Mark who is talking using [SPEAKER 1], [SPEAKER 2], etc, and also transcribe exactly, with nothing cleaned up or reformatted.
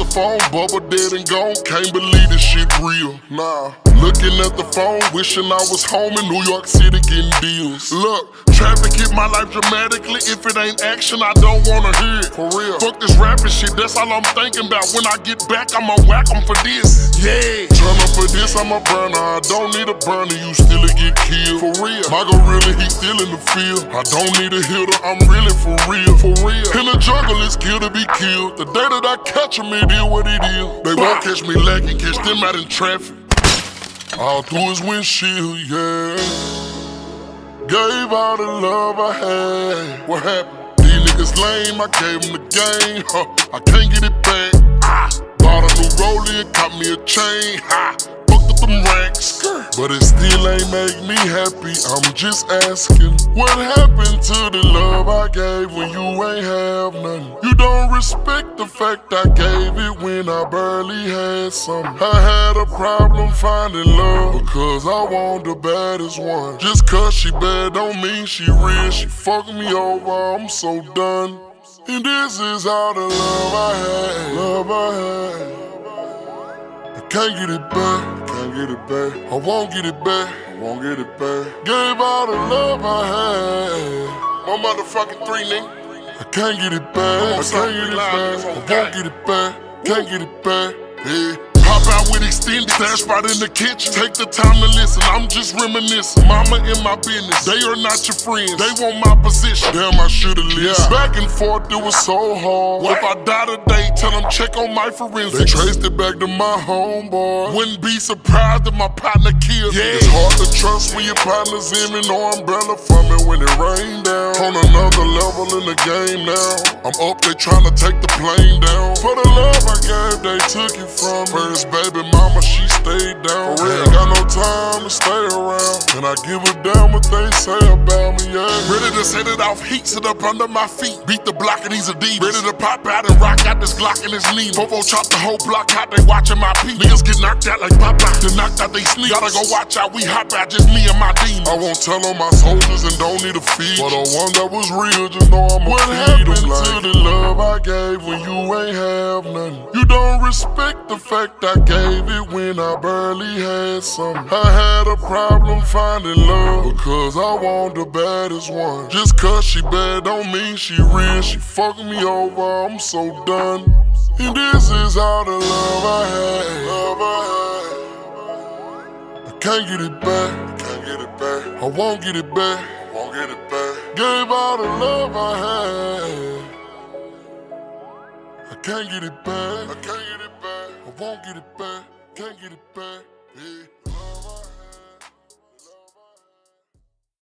[SPEAKER 1] phone, bubble dead and gone. Can't believe this shit real. Nah. Looking at the phone, wishing I was home in New York City getting deals. Look, traffic hit my life dramatically. If it ain't action, I don't wanna hear it. For real. Fuck this rapping shit, that's all I'm thinking about. When I get back, I'ma whack 'em for this. Yeah. Turn up for this, I'm a burner. I don't need a burner, you still get killed. For real. My gorilla, he still in the field. I don't need a hitter, I'm really for real. For real. In the jungle, it's kill to be killed. The day that I catch 'em, it is what it is. They won't catch me lacking, catch them out in traffic. All through his windshield, yeah. Gave all the love I had. What happened? These niggas lame, I gave them the game. Huh, I can't get it back. Ah, bought a new rollie and caught me a chain. Ha, fucked up them racks. But it still ain't make me happy. I'm just asking, what happened to the love I gave when you ain't have none? You don't respect the fact I gave it when I barely had some. I had a problem finding love because I want the baddest one. Just cause she bad don't mean she real. She fucked me over, I'm so done. And this is all the love I had. Love I had. I can't get it back. Can't get it back. I won't get it back. I won't get it back. Gave all the love I had. My motherfucking three, nigga. I can't get it back. I can't get it back. I won't get it back. Can't get it back. Yeah. Pop out with extended stash right in the kitchen. Take the time to listen, I'm just reminiscing. Mama in my business, they are not your friends. They want my position. Damn, I should've listened. Yeah. Back and forth, it was so hard. What? If I die today, tell them check on my forensics. They traced it back to my homeboy. Wouldn't be surprised if my partner killed me. Yeah. It's hard to trust when your partner's in me. No umbrella for me when it rained down. On another level in the game now. I'm up there trying to take the plane down. For the love I gave, they took it from me. First baby mama, she stayed down. For real. Ain't got no time to stay around. And I give a damn what they say about me, yeah. Ready to set it off, heat sit up under my feet. Beat the block and these Adidas. Ready to pop out and rock out this Glock and this Nina. Fofo chop the whole block out, they watching my peep. Niggas get knocked out like Popeye, then knocked out they sneak. Gotta go watch out, we hop out, just me and my demons. I won't tell on my soldiers and don't need a feed. But the one that was real, just know I'ma what feed them. What happened to the love I gave when you ain't have none? You don't respect the fact I gave it when I barely had some. I had a problem finding love because I want the baddest one. Just cause she bad don't mean she real. She fucked me over, I'm so done. And this is all the love I had. Love I had. I can't get it back. Can't get it back. I won't get it back. I won't get it back. Gave all the love I had. I can't get it back. I can't get it back. I won't get it back. Can't get it back. Yeah.